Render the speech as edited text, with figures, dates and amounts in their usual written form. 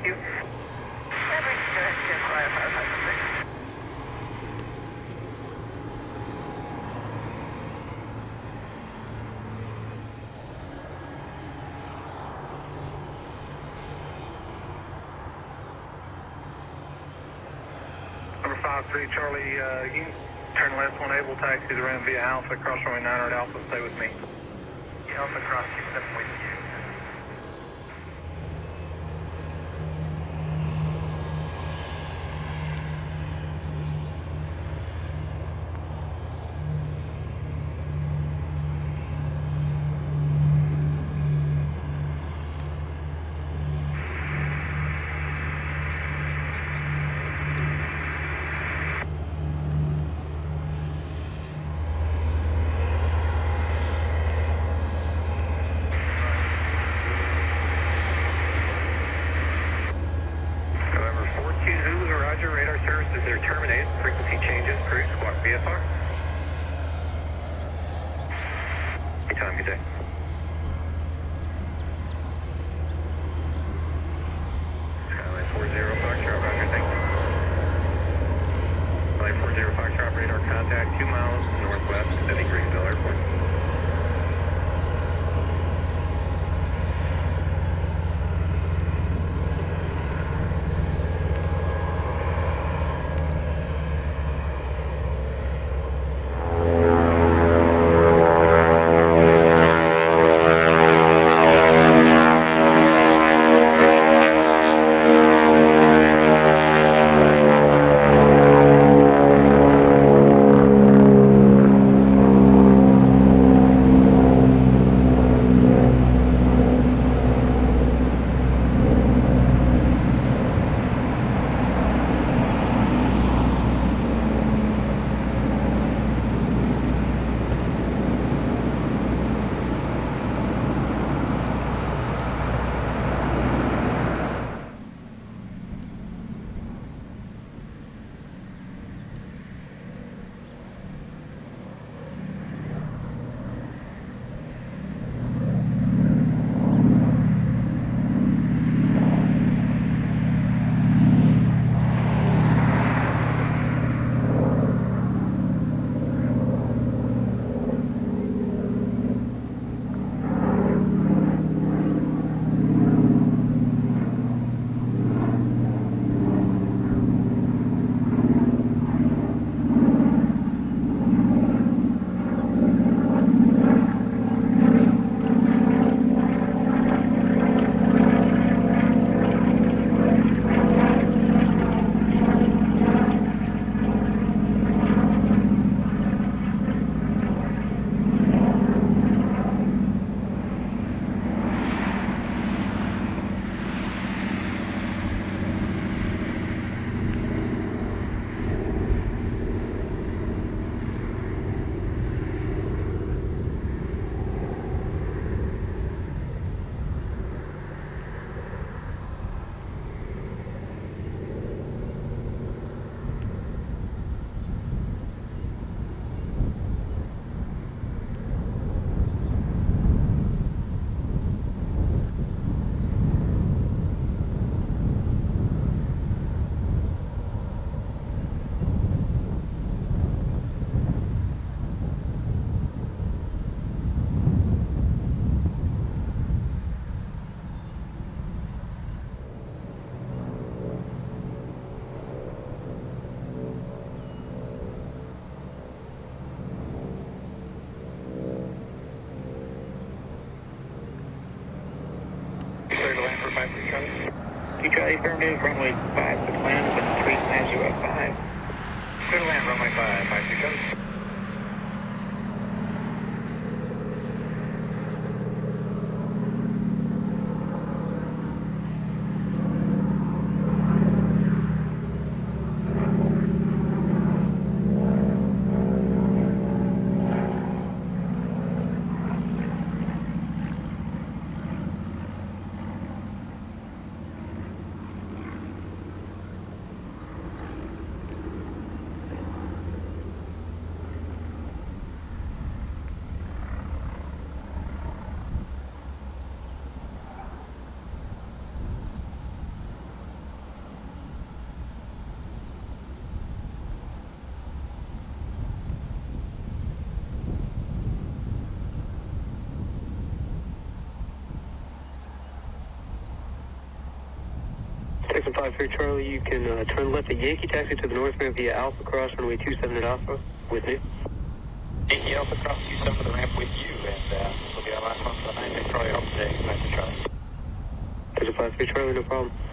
you. Average KTRI 556. Number 53 Charlie, you can turn left when able, taxi the ramp via Alpha, cross runway 900 Alpha, stay with me. Alpha cross 27 with you. Radar services are terminated. Frequency changes. Cruise squawk VFR. Good time, good day. Skyline 40 Foxtrot, roger, thank you. Skyline 40 Foxtrot, radar contact 2 miles northwest of Greenville Airport. KTRI affirmative, runway 5, the plan with 390 Clear to land, runway 5, 560. Texan 53 Charlie, you can turn left at Yankee taxi to the north ramp via Alpha Cross runway 27 at Alpha with me. Yankee Alpha Cross 27 to the ramp with you, and this will be our last one for the 9-day Charlie off today. 9-day Charlie. Texan 53 Charlie, no problem.